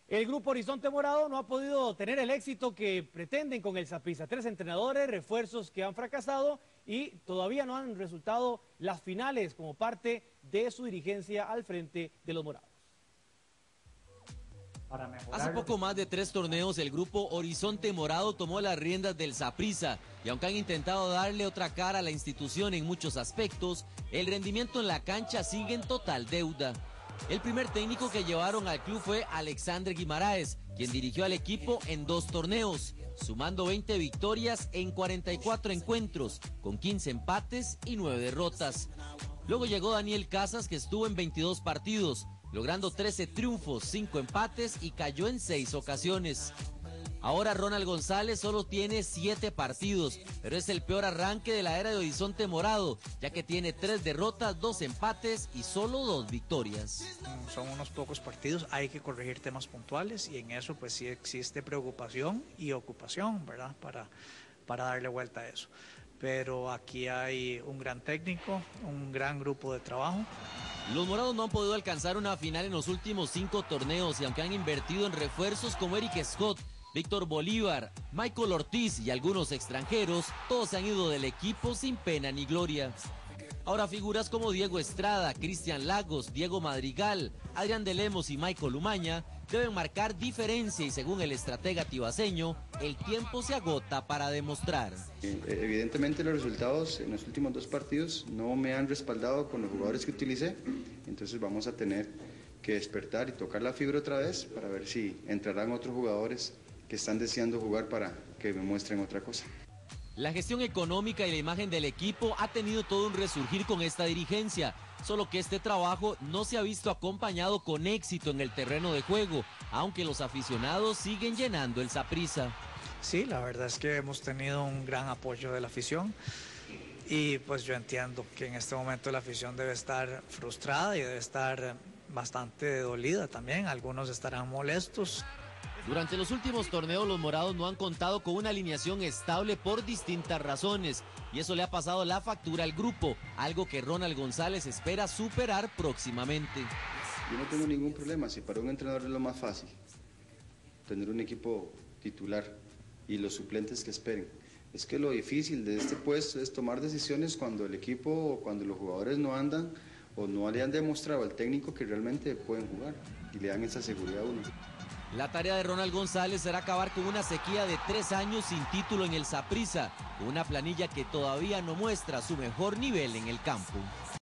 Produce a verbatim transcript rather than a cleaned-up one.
El grupo Horizonte Morado no ha podido tener el éxito que pretenden con el Saprissa. Tres entrenadores, refuerzos que han fracasado y todavía no han resultado las finales como parte de su dirigencia al frente de los morados. Hace poco más de tres torneos el grupo Horizonte Morado tomó las riendas del Saprissa y aunque han intentado darle otra cara a la institución en muchos aspectos, el rendimiento en la cancha sigue en total deuda. El primer técnico que llevaron al club fue Alexandre Guimaraes, quien dirigió al equipo en dos torneos, sumando veinte victorias en cuarenta y cuatro encuentros, con quince empates y nueve derrotas. Luego llegó Daniel Casas, que estuvo en veintidós partidos, logrando trece triunfos, cinco empates y cayó en seis ocasiones. Ahora Ronald González solo tiene siete partidos, pero es el peor arranque de la era de Horizonte Morado, ya que tiene tres derrotas, dos empates y solo dos victorias. Son unos pocos partidos, hay que corregir temas puntuales y en eso pues sí existe preocupación y ocupación, ¿verdad? Para, para darle vuelta a eso. Pero aquí hay un gran técnico, un gran grupo de trabajo. Los morados no han podido alcanzar una final en los últimos cinco torneos y aunque han invertido en refuerzos como Eric Scott, Víctor Bolívar, Michael Ortiz y algunos extranjeros, todos se han ido del equipo sin pena ni gloria. Ahora figuras como Diego Estrada, Cristian Lagos, Diego Madrigal, Adrián de Lemos y Michael Umaña deben marcar diferencia y según el estratega tibaseño, el tiempo se agota para demostrar. Evidentemente los resultados en los últimos dos partidos no me han respaldado con los jugadores que utilicé, entonces vamos a tener que despertar y tocar la fibra otra vez para ver si entrarán otros jugadores que están deseando jugar para que me muestren otra cosa. La gestión económica y la imagen del equipo ha tenido todo un resurgir con esta dirigencia, solo que este trabajo no se ha visto acompañado con éxito en el terreno de juego, aunque los aficionados siguen llenando el Saprissa. Sí, la verdad es que hemos tenido un gran apoyo de la afición y pues yo entiendo que en este momento la afición debe estar frustrada y debe estar bastante dolida también, algunos estarán molestos. Durante los últimos torneos los morados no han contado con una alineación estable por distintas razones y eso le ha pasado la factura al grupo, algo que Ronald González espera superar próximamente. Yo no tengo ningún problema, si para un entrenador es lo más fácil tener un equipo titular y los suplentes que esperen. Es que lo difícil de este puesto es tomar decisiones cuando el equipo o cuando los jugadores no andan o no le han demostrado al técnico que realmente pueden jugar y le dan esa seguridad a uno. La tarea de Ronald González será acabar con una sequía de tres años sin título en el Saprissa, con una planilla que todavía no muestra su mejor nivel en el campo.